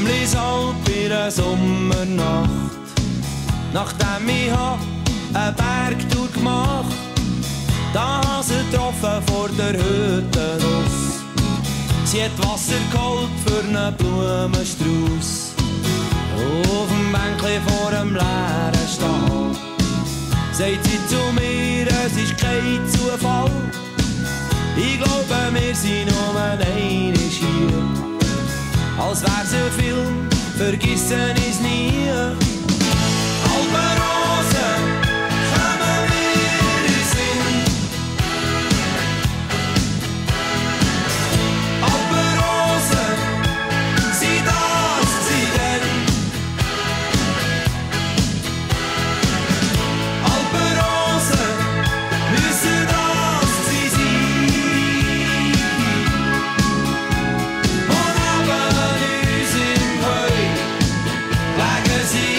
Salb in einer Sommernacht. Nachdem ich eine Bergtour gemacht, da hab sie getroffen vor der Hütte raus. Sie hat Wasser geholt für einen Blumenstrauß. Auf dem Bänkchen vor dem leeren Stall sagt sie zu mir, es ist kein Zufall. Ich glaube, wir sind nur einmal hier. Als wär's ein Film, vergessen ich's nie. Alpenrosen kommen mir in Sinn. Alpenrosen, sie das, sie denn. Alpenrosen müssen das sie sein. Und neben uns im Heu legen sie.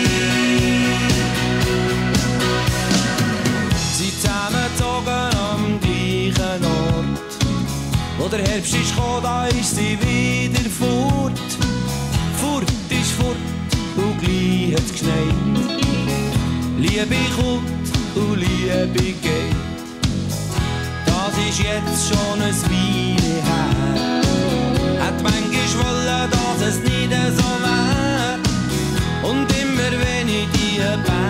Sie zusammengezogen am gleichen Ort. Wo der Herbst ist gekommen, da ist sie wieder fort. Fort ist fort und gleich hat's geschneit. Liebe kommt und Liebe geht. Das ist jetzt schon ein Weile her. Hat manchmal wollen, dass es nicht so wär. Und immer wenn ich die